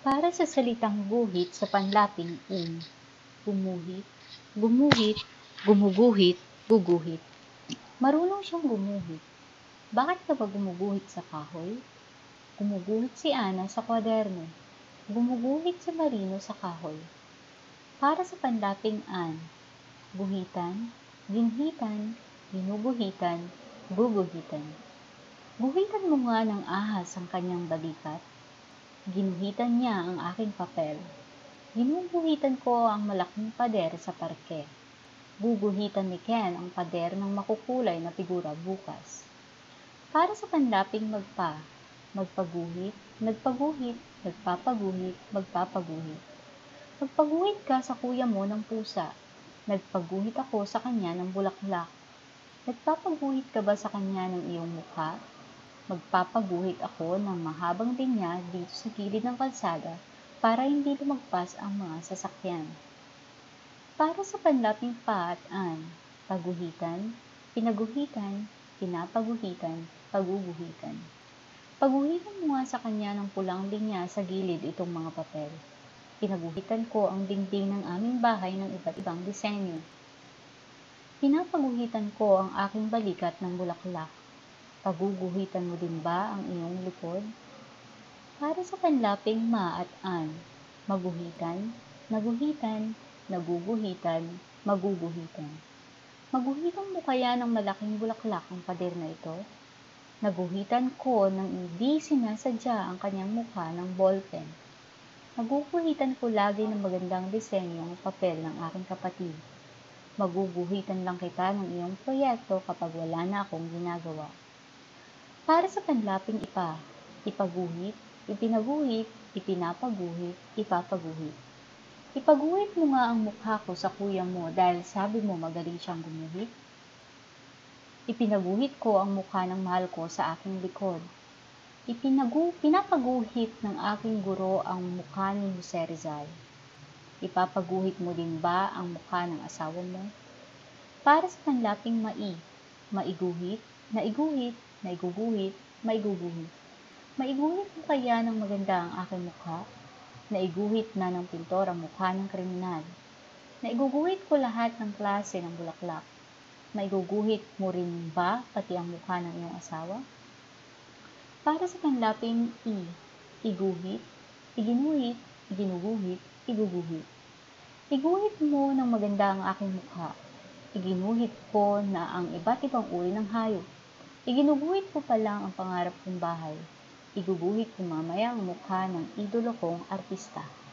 Para sa salitang guhit sa panlaping gumuhit, gumuhit, gumuguhit, guguhit. Marunong siyang gumuhit. Bakit ka ba gumuguhit sa kahoy? Gumuguhit si Ana sa kwaderno. Gumuguhit si Marino sa kahoy. Para sa panlaping guhitan, ginhitan, ginuguhitan, guguhitan. Guhitan mo nga ng ahas ang kanyang balikat. Ginuhitan niya ang aking papel. Ginuguhitan ko ang malaking pader sa parke. Guguhitan ni Ken ang pader ng makukulay na figura bukas. Para sa panlaping magpaguhit, nagpaguhit, nagpapaguhit, magpapaguhit. Magpaguhit ka sa kuya mo ng pusa. Nagpaguhit ako sa kanya ng bulaklak. Nagpapaguhit ka ba sa kanya ng iyong mukha? Magpapaguhit ako ng mahabang linya dito sa gilid ng kalsada para hindi lumagpas ang mga sasakyan. Para sa panlaping pa at paguhitan, pinaguhitan, pinapaguhitan, paguguhitan. Paguhitan mo nga sa kanya ng pulang linya sa gilid itong mga papel. Pinaguhitan ko ang dingding ng aming bahay ng iba't ibang disenyo. Pinapaguhitan ko ang aking balikat ng bulaklak. Paguguhitan mo din ba ang iyong likod? Para sa panlaping ma at maguhitan, naguhitan, naguguhitan, maguguhitan. Maguhitan mo kaya ng malaking bulaklak ang pader na ito? Naguhitan ko ng hindi sinasadya ang kanyang mukha ng ballpen. Naguguhitan ko lagi ng magandang disenyo ang papel ng aking kapatid. Maguguhitan lang kita ng iyong proyekto kapag wala na akong ginagawa. Para sa panlaping ipaguhit, ipinaguhit, ipinapaguhit, ipapaguhit. Ipaguhit mo nga ang mukha ko sa kuya mo dahil sabi mo magaling siyang gumuhit. Ipinaguhit ko ang mukha ng mahal ko sa aking likod. Pinapaguhit ng aking guro ang mukha ni Jose Rizal. Ipapaguhit mo din ba ang mukha ng asawa mo? Para sa panlaping maiguhit, naiguhit, naiguguhit, maiguguhit. Maiguhit mo kaya ng maganda ang aking mukha? Naiguhit na ng pintor ang mukha ng kriminal. Naiguguhit ko lahat ng klase ng bulaklak. Maiguguhit mo rin ba pati ang mukha ng iyong asawa? Para sa panlaping iguhit, iginuhit, iginuguhit, iguguhit. Iguhit mo ng maganda ang aking mukha. Iginuhit ko na ang iba't ibang uri ng hayop. Iginuguhit ko pa lang ang pangarap kong bahay. Iguguhit ko mamaya ang mukha ng idolo kong artista.